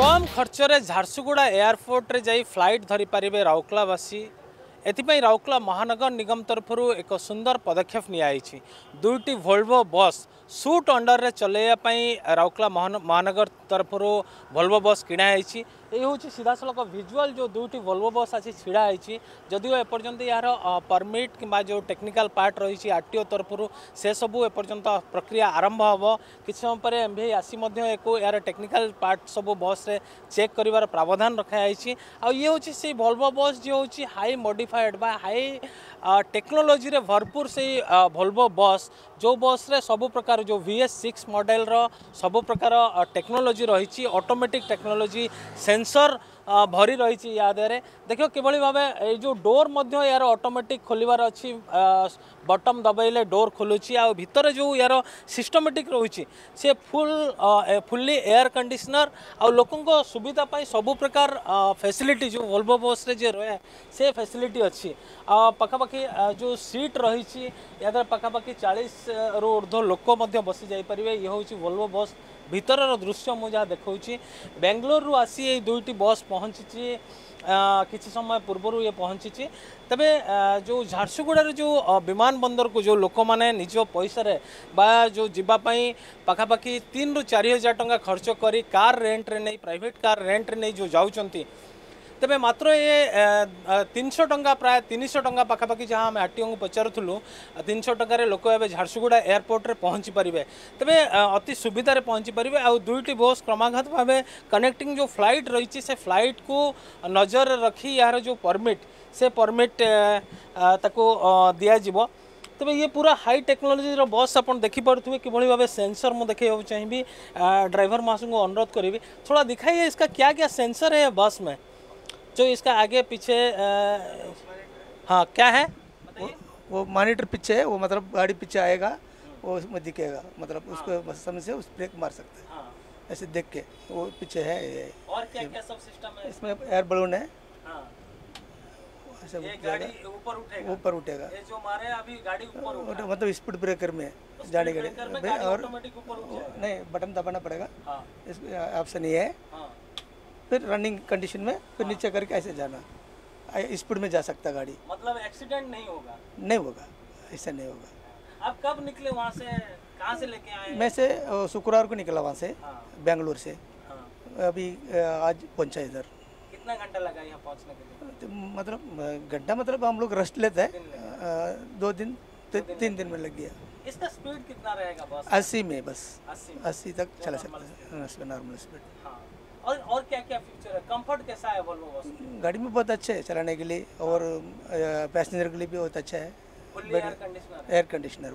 कम खर्च रे झारसुगुड़ा एयरपोर्ट रे जाई फ्लाइट धरी पारिबे राउरकेलावासी। एथिपाई राउरकेला महानगर निगम तरफरु एक सुंदर पदक्षेप नियाइछि। दुईटी वोल्वो बस सूट अंडर रे चलैया राउरकेला महानगर तरफरु वोल्वो बस किणा आइछि। ये हूँ सीधासलख विजुअल जो दुईटी वोल्वो बस आसी छिड़ा है। जदिव एपर्यंत यार परमिट कि जो टेक्निकल पार्ट रही आरटीओ तरफरु से सबू एपर्यंत प्रक्रिया आरंभ हम किसी समय पर एमवीआई आसी यार टेक्निकल पार्ट सब बस रे चेक कर प्रावधान रखाई। ये हूँ से वोल्वो बस जो हूँ हाई मॉडिफाइड बा हाई टेक्नोलोजी रे भरपूर से वोल्वो बस जो बस रे सबु प्रकार जो VS6 मॉडल रो सबु प्रकार टेक्नोलोजी रही ऑटोमेटिक टेक्नोलोजी सेंसर भरी रही या देहरे देखो किभली भाव ये जो डोर मध्य यार ऑटोमेटिक खोलिबार अच्छी बटम दबाइले डोर खोलुची आ भितर जो यार सिस्टमेटिक रही से फुल्ली एयर कंडीशनर आ लोकों को सुविधा पाई सबु प्रकार फैसिलिटी जो वोल्वो बस रे जे रहे से फैसिलिटी अच्छी पखापाखि जो सीट रही या पखापाखि 40 रु ऊर्ध्व लोक बसी जापर। ये हूँ वोल्वो बस भीतर दृश्य मुझे देखा बेंगलोर आसी ये दुईटी बस पहुँची किसी समय पूर्वर ये पहुँची तबे जो झारसुगुड़ार जो विमान बंदर को जो लोक मैंने निज पैसा रे बा जो जीवाई पखापाखि 3 ରୁ 4 हज़ार टंका खर्च करी कार रेंट रे नहीं प्राइवेट कार रेंट रे नहीं जो जाऊँच तेबे मात्र ये 300 टंका प्राय 300 टंका पखापाखि जहाँ आम आरटीओ को पचारूँ 300 टंकार लोक ए झारसुगुड़ा एयरपोर्ट रे पहुँची पारे तेबे अति सुविधार पहुँची पारे। आ दुईटी बस क्रमागत भाव कनेक्टिंग जो फ्लाइट रही से फ्लाइट को नजर रखी यार जो परमिट से परमिट ताको दिज्व तेबे ये पूरा हाई टेक्नोलोजी रो बस आप देखिपे कि भाव सेंसर मुझे देखा चाहिए ड्राइवर महाशय को अनुरोध करी थोड़ा दिखाइए इसका क्या क्या सेंसर है बस में जो इसका आगे पीछे हाँ क्या है वो मॉनिटर पीछे है वो मतलब गाड़ी पीछे आएगा वो उसमें दिखेगा मतलब उसको समझ से उस ब्रेक मार सकते हैं ऐसे देख के वो पीछे है ये। और क्या क्या सब सिस्टम है इसमें एयर बलून है ये गाड़ी ऊपर उठेगा ये जो हमारे अभी गाड़ी ऊपर मतलब स्पीड ब्रेकर में जाने गाड़ी और नहीं बटन दबाना पड़ेगा इस ऑप्शन ये है। फिर रनिंग कंडीशन में फिर नीचे करके ऐसे जाना स्पीड में जा सकता गाड़ी मतलब एक्सीडेंट नहीं होगा नहीं होगा ऐसा नहीं होगा। आप कब निकले वहाँ से कहाँ से लेके आए? मैं से शुक्रवार को निकला वहाँ से बेंगलोर से अभी आज पहुँचा इधर। कितना घंटा लगा यहाँ पहुँचने के लिए? तो मतलब घंटा मतलब हम लोग रेस्ट लेते हैं 2 दिन 3 दिन में लग गया। इसका स्पीड कितना रहेगा बस? 80 में बस 80 तक चला सकता है नॉर्मल स्पीड। और क्या क्या फीचर है? कंफर्ट कैसा है वोल्वो बस? गाड़ी में बहुत अच्छा है चलाने के लिए और पैसेंजर के लिए भी बहुत अच्छा है। एयर कंडीशनर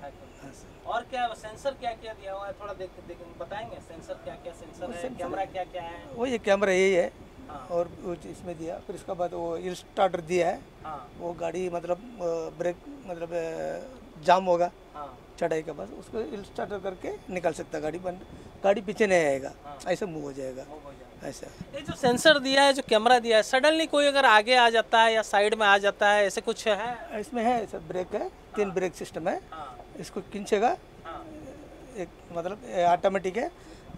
और क्या सेंसर क्या क्या दिया हुआ है थोड़ा बताएंगे सेंसर क्या क्या सेंसर है कैमरा क्या क्या है? वो ये कैमरा यही है और इसमें दिया फिर इसके बाद वो हिल स्टार्टर दिया है वो गाड़ी मतलब ब्रेक मतलब जाम होगा चढ़ाई के बाद उसको हिल स्टार्टर करके निकाल सकता है गाड़ी पीछे नहीं आएगा ऐसे मूव हो जाएगा ऐसा। ये जो सेंसर दिया है जो कैमरा दिया है सडनली कोई अगर आगे आ जाता है या साइड में आ जाता है ऐसे कुछ है? इसमें है सब ब्रेक है 3 ब्रेक सिस्टम है इसको खींचेगा एक मतलब ऑटोमेटिक है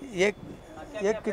एक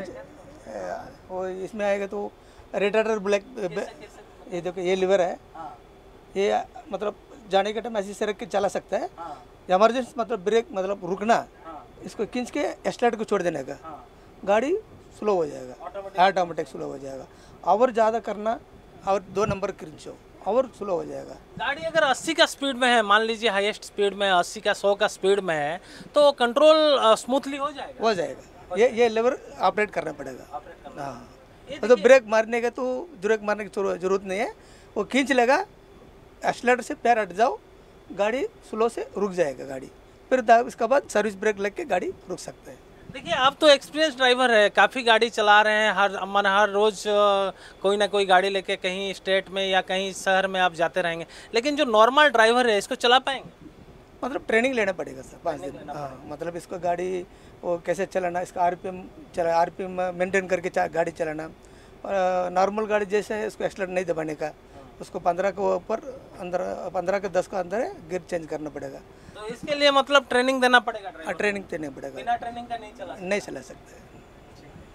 वो इसमें आएगा तो रेडार ब्लैक ये देखो ये लीवर है ये मतलब जाने के टाइम ऐसे से रख के चला सकता है इमरजेंसी मतलब ब्रेक मतलब रुकना इसको खींच के एक्सलेटर को छोड़ देने का गाड़ी स्लो हो जाएगा ऑटोमेटिक स्लो हो जाएगा और ज़्यादा करना और 2 नंबर खींचो और स्लो हो जाएगा। गाड़ी अगर 80 का स्पीड में है मान लीजिए हाईएस्ट स्पीड में 80 का 100 का स्पीड में है तो कंट्रोल स्मूथली हो जाएगा ये लेवर ऑपरेट करना पड़ेगा। हाँ तो ब्रेक मारने का तो ब्रेक मारने की जरूरत नहीं है वो खींच लेगा एक्सलेटर से पैर हट जाओ गाड़ी स्लो से रुक जाएगा गाड़ी फिर इसके बाद सर्विस ब्रेक लग के गाड़ी रुक सकता है। देखिए आप तो एक्सपीरियंस ड्राइवर है काफ़ी गाड़ी चला रहे हैं हर रोज़ कोई ना कोई गाड़ी लेके कहीं स्टेट में या कहीं शहर में आप जाते रहेंगे लेकिन जो नॉर्मल ड्राइवर है इसको चला पाएंगे? मतलब ट्रेनिंग लेना पड़ेगा सर 5 दिन। हाँ मतलब इसको गाड़ी वो कैसे चलाना इसका आरपीएम मेंटेन करके गाड़ी चलाना नॉर्मल गाड़ी जैसे है इसको एक्सीलेटर नहीं दबाने का उसको 15 के ऊपर अंदर 15 के 10 का अंदर है गियर चेंज करना पड़ेगा। तो इसके लिए मतलब ट्रेनिंग देना पड़ेगा? ट्रेनिंग देना पड़ेगा बिना ट्रेनिंग का नहीं चला सकते।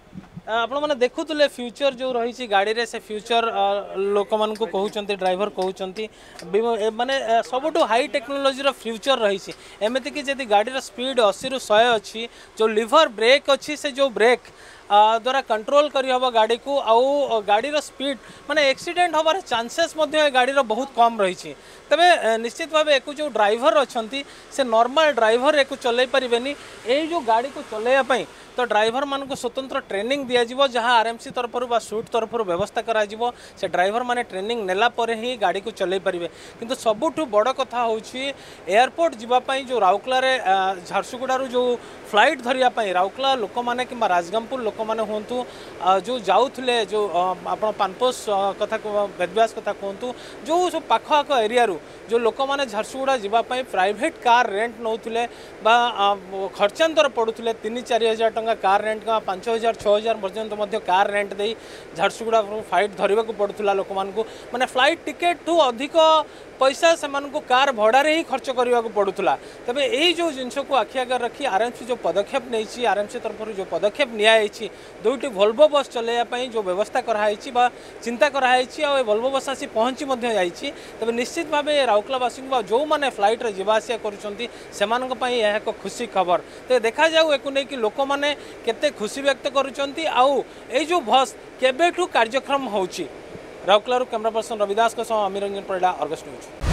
आपण मैंने देखुले फ्यूचर जो रही गाड़ी रे से फ्यूचर लोक मान कहते ड्राइवर कहते माने सबुठ हाई टेक्नोलोजी फ्यूचर रही एमती कि जब गाड़ी स्पीड 80 ରୁ 100 अच्छी जो लिवर ब्रेक अच्छी से जो ब्रेक द्वारा कंट्रोल करी हबो गाड़ी को आउ गाड़ी रो स्पीड माने एक्सीडेंट होबार चांसेस गाड़ी रो बहुत कम रही तबे निश्चित भाव एक जो ड्राइवर अच्छी से नॉर्मल ड्राइवर एक चलै परिबेनी ए जो गाड़ी को चलैया तो ड्राइवर मान को स्वतंत्र ट्रेनिंग दिया जिवो जहाँ आरएमसी तरफ बा सूट तरफ व्यवस्था करा जिवो से ड्राइवर माने ट्रेनिंग नेला परे ही गाड़ी को चलै परिबे किंतु सबुठु बड़ कथा होची एयरपोर्ट जीवा पई जो राउरकेला रे झारसुगुड़ा जो फ्लाइट धरिया पई राउरकेला लोक माने किंबा राजगमपुर लोक माने होंतु जो जाउथले जो आपण पानपोस कथा बेदव्यास कथा कहतु जो सब पाख आख एरिया रू जो लोक माने झारसुगुड़ा जीवा पई प्राइवेट कार रेंट नौथुले बा खर्चांतर पड़ुथुले 3-4 हजार टंका कार रेंट का 5,000-6,000 पर्यंत कार रेंट दे झारसुगुड़ा फ्लाइट धरवा पड़ूला लोक माने फ्लाइट टिकेट ठू अधिक पैसा से कार भड़ारे ही खर्च करने को पड़ूला तेज यही जो जिनस को आखि आगे रखी आरएमसी जो पदक्षेप नहीं आरएमसी तरफ जो पदक्षेप नि दुईटी वोल्वो बस चलैया जो व्यवस्था कराई चिंता कराई आ वोल्वो बस आसी पहुँची जाइए तेज निश्चित भाव राउरकेलावासी जो मैंने फ्लाइट रे जीवाआसिया कर एक खुशी खबर तो देखा जाऊ एक नहीं लोक मैंने केते खुशी व्यक्त करुँच आउ जो बस केबेठू कार्यक्रम होची राउरकेला कैमरा पर्सन रविदास अमीर रंजन परिडा अर्गस न्यूज।